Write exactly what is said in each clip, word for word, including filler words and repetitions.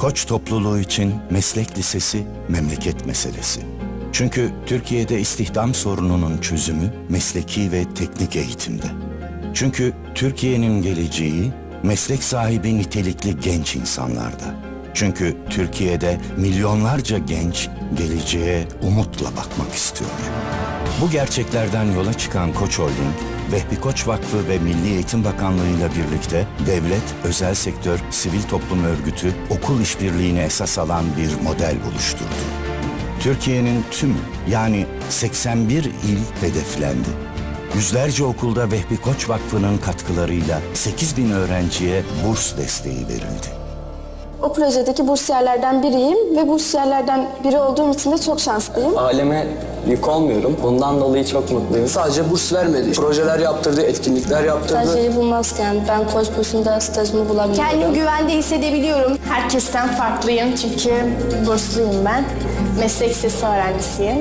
Koç topluluğu için meslek lisesi memleket meselesi. Çünkü Türkiye'de istihdam sorununun çözümü mesleki ve teknik eğitimde. Çünkü Türkiye'nin geleceği meslek sahibi nitelikli genç insanlarda. Çünkü Türkiye'de milyonlarca genç geleceğe umutla bakmak istiyor. Bu gerçeklerden yola çıkan Koç Holding, Vehbi Koç Vakfı ve Milli Eğitim Bakanlığı ile birlikte devlet, özel sektör, sivil toplum örgütü, okul işbirliğini esas alan bir model oluşturdu. Türkiye'nin tümü yani seksen bir il hedeflendi. Yüzlerce okulda Vehbi Koç Vakfı'nın katkılarıyla sekiz bin öğrenciye burs desteği verildi. O projedeki bursiyerlerden biriyim ve bursiyerlerden biri olduğum için de çok şanslıyım. Aileme yük olmuyorum. Bundan dolayı çok mutluyum. Sadece burs vermedi. Projeler yaptırdı, etkinlikler yaptırdı. Stajyeri bulmazken ben Koç bursunda stajımı bulabiliyorum. Kendimi güvende hissedebiliyorum. Herkesten farklıyım çünkü bursluyum ben. Meslek lisesi öğrencisiyim.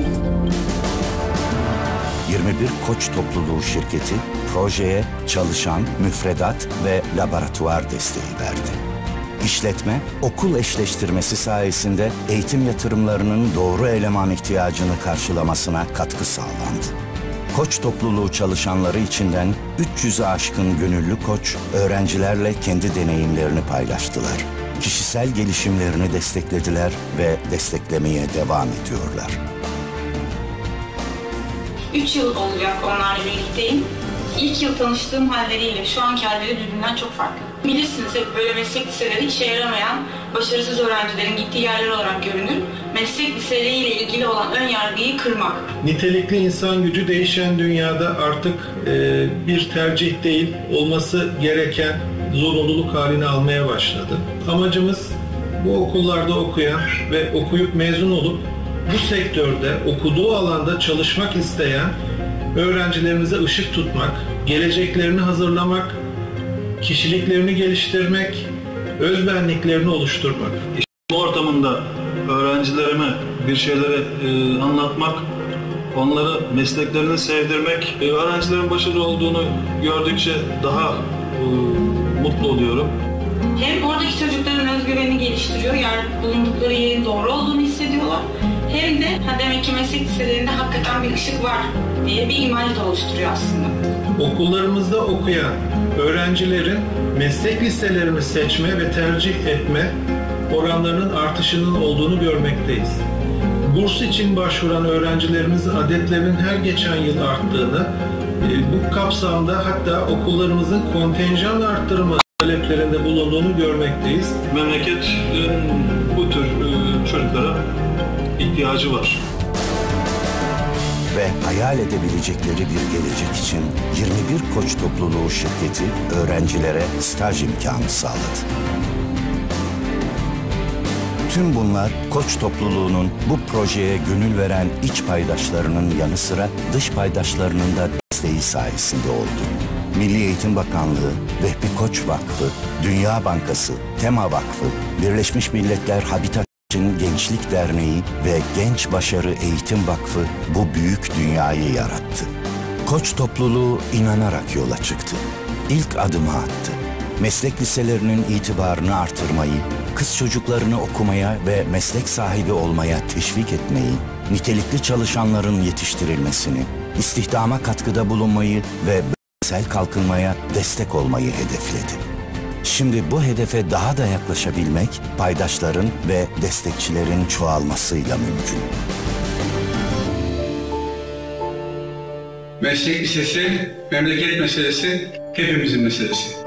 yirmi bir Koç topluluğu şirketi projeye çalışan, müfredat ve laboratuvar desteği verdi. İşletme, okul eşleştirmesi sayesinde eğitim yatırımlarının doğru eleman ihtiyacını karşılamasına katkı sağlandı. Koç topluluğu çalışanları içinden üç yüze aşkın gönüllü koç, öğrencilerle kendi deneyimlerini paylaştılar. Kişisel gelişimlerini desteklediler ve desteklemeye devam ediyorlar. Üç yıl olacak onlarla birlikteyim. İlk yıl tanıştığım halleriyle şu anki halleri birbirinden çok farklı. Bilirsiniz hep böyle meslek liseleri işe yaramayan, başarısız öğrencilerin gittiği yerler olarak görünür. Meslek liseleriyle ilgili olan ön yargıyı kırmak. Nitelikli insan gücü değişen dünyada artık e, bir tercih değil, olması gereken zorunluluk haline almaya başladı. Amacımız bu okullarda okuyan ve okuyup mezun olup bu sektörde okuduğu alanda çalışmak isteyen öğrencilerimize ışık tutmak, geleceklerini hazırlamak, kişiliklerini geliştirmek, özbenliklerini oluşturmak. Bu ortamında öğrencilerime bir şeyleri e, anlatmak, onları mesleklerini sevdirmek, e, öğrencilerin başarılı olduğunu gördükçe daha e, mutlu oluyorum. Hem oradaki çocukların özgüvenini geliştiriyor, yani bulundukları yerin doğru olduğunu hissediyorlar. Hem de ha demek ki meslek liselerinde hakikaten bir ışık var diye bir imaj da oluşturuyor aslında. Okullarımızda okuyan öğrencilerin meslek liselerini seçme ve tercih etme oranlarının artışının olduğunu görmekteyiz. Burs için başvuran öğrencilerimizin adetlerinin her geçen yıl arttığını, bu kapsamda hatta okullarımızın kontenjan arttırma taleplerinde bulunduğunu görmekteyiz. Memleket bu tür çocuklara ihtiyacı var. Ve hayal edebilecekleri bir gelecek için yirmi bir Koç topluluğu şirketi öğrencilere staj imkanı sağladı. Tüm bunlar Koç topluluğunun bu projeye gönül veren iç paydaşlarının yanı sıra dış paydaşlarının da desteği sayesinde oldu. Milli Eğitim Bakanlığı, Vehbi Koç Vakfı, Dünya Bankası, Tema Vakfı, Birleşmiş Milletler Habitat için Gençlik Derneği ve Genç Başarı Eğitim Vakfı bu büyük dünyayı yarattı. Koç topluluğu inanarak yola çıktı. İlk adımı attı. Meslek liselerinin itibarını artırmayı, kız çocuklarını okumaya ve meslek sahibi olmaya teşvik etmeyi, nitelikli çalışanların yetiştirilmesini, istihdama katkıda bulunmayı ve bölgesel kalkınmaya destek olmayı hedefledi. Şimdi bu hedefe daha da yaklaşabilmek, paydaşların ve destekçilerin çoğalmasıyla mümkün. Meslek lisesi, memleket meselesi, hepimizin meselesi.